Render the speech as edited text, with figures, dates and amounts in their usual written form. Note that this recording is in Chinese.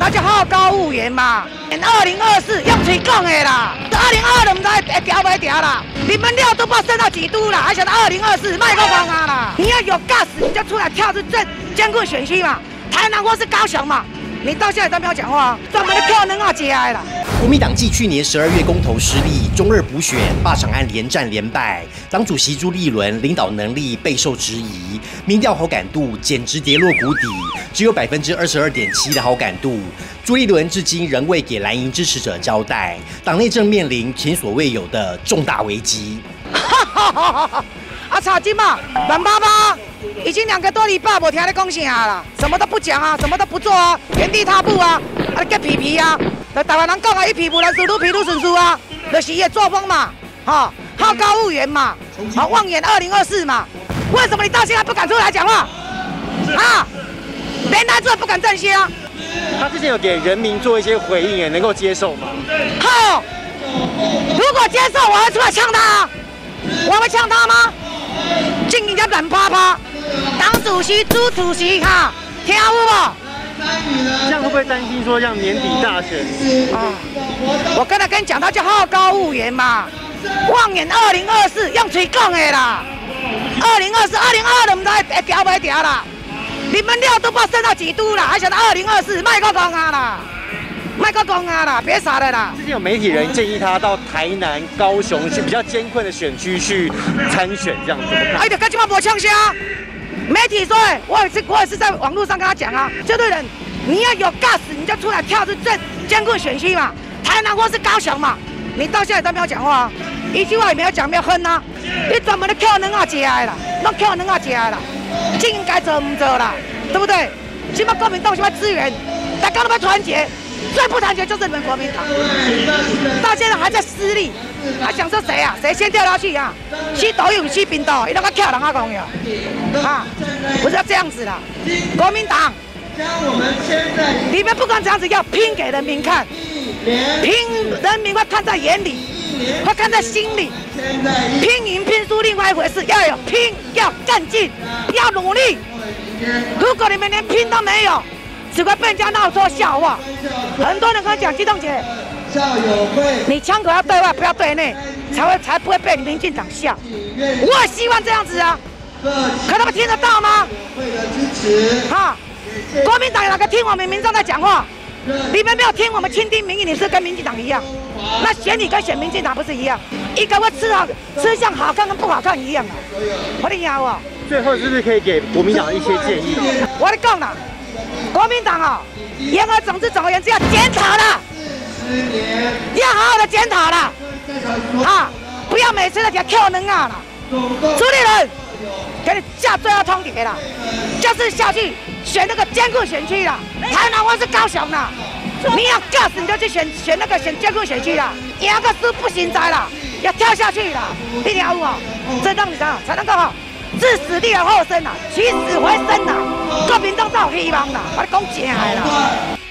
那就好高骛远嘛。2024用嘴讲的啦，2022唔知会调袂调啦。你们料都不知道升到几度啦，还想到2024卖个光啊啦！你要有 gas， 你就出来跳这艰困选区嘛，台南或是高雄嘛。你到现在都没有讲话，专门的票能啊节哀啦。 国民党继去年12月公投失利，中二补选、罢场案连战连败，党主席朱立伦领导能力备受质疑，民调好感度简直跌落谷底，只有22.7%的好感度。朱立伦至今仍未给蓝营支持者交代，党内正面临前所未有的重大危机。 啊，草金嘛，188，已经2个多礼拜没听你讲啥啦，什么都不讲啊，什么都不做啊，原地踏步啊，啊，给皮皮啊，那台湾人讲啊，一皮不能输，愈皮愈顺输啊，就是伊的作风嘛，好高骛远嘛，好望眼2024嘛，为什么你到现在不敢出来讲话？啊，连他这不敢正些啊？ 他之前有给人民做一些回应，也能够接受吗？ 好，如果接受，我会出来呛他，我会呛他吗？进人家软趴趴，党主席、朱主席哈，听有无？ 这样会不会担心说像年底大选？ 啊，我跟你讲，他叫好高骛远嘛，望眼2024用嘴讲的啦，2024、2022唔知会调袂调啦。你们料都不知道升到几度啦，还想到2024卖个讲啊啦，卖个讲啊啦，别傻了啦。 之前有媒体人建议他到台南、高雄比较艰困的选区去参选，这样怎么看？ 哎，就跟今晚没呛声。媒体说，我也是在网络上跟他讲啊，就对人，你要有 gas， 你就出来跳这艰困选区嘛，台南或是高雄嘛。你到现在都没有讲话啊，一句话也没有讲，没有哼啊。你专门的票能啊节哀啦，那票能啊节哀啦，应该做唔做啦，对不对？起码国民党什么资源，大家都要团结，最不团结就是你们国民党，到现在还在私利，还想说谁啊？谁先跳下去啊？吸抖音、吸冰岛，你那个跳人啊讲呀，啊，不是要这样子的，国民党。你们不管怎样子，要拼给人民看，拼人民会看在眼里，会看在心里。拼赢拼输另外一回事，要有拼，要干劲，要努力。如果你们连拼都没有，只会被人家闹说笑话。很多人跟我讲，激动姐，你枪口要对外，不要对内，才不会被民进党笑。我也希望这样子啊，可他们听得到吗？哈。国民党有哪个听我们民众在讲话？你们没有听我们倾听民意，你是跟民进党一样。那选你跟选民进党不是一样？一个会吃相好看跟不好看一样啊！我的娘哦！ 最后是不是可以给国民党一些建议？ 我的讲啦，国民党啊，言而总之，总而言之要检讨啦，要好好的检讨啦，啊，不要每次都讲扣能啊啦，朱立伦。给你下最后通牒啦，就是下去选那个艰困选区啦，台南或是高雄啦，你要 gas 你就去选那个选艰困选区啦，赢个输不行在啦，要跳下去啦，你听有无？这样你才能够好置死地而后生啦，起死回生啦，国民党才有希望啦，我讲真的啦。